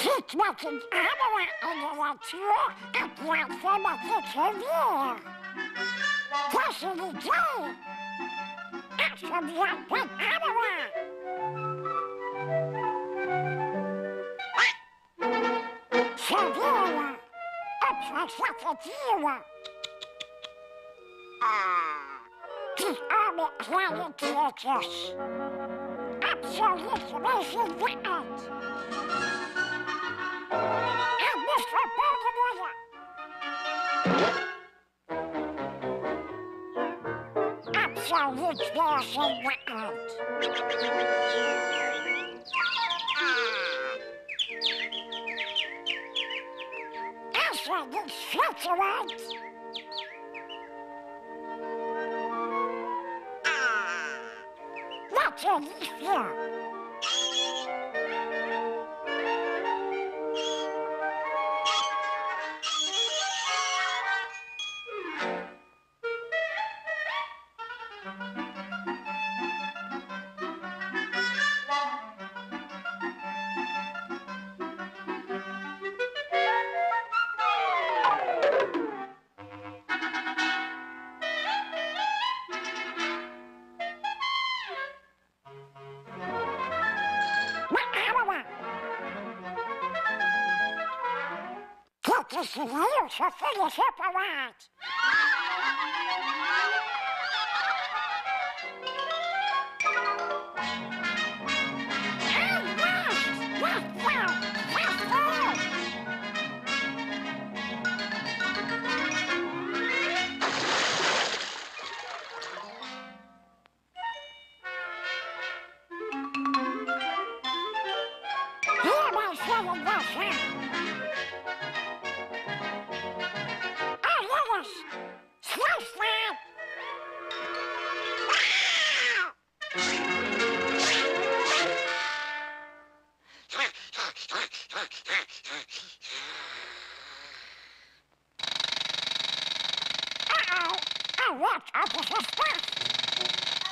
Ziet met een camera in de natuur in plaats van met dit geweer. Dat is een idee. Alsjeblieft een camera. Serveren. Opgezette dieren. Die arme kleine diertjes. Absoluut wezenlijk. Het moest verboden worden. Absoluut wezenlijk. Als we niet schieten wordt. Wat een liefje. Dat is een heel gevoelig apparaat. Hey, wacht! Wacht wel! Wacht wel! Hierbij zullen we zijn. Sluislaan! Uh-oh! Oh, wat? Het is een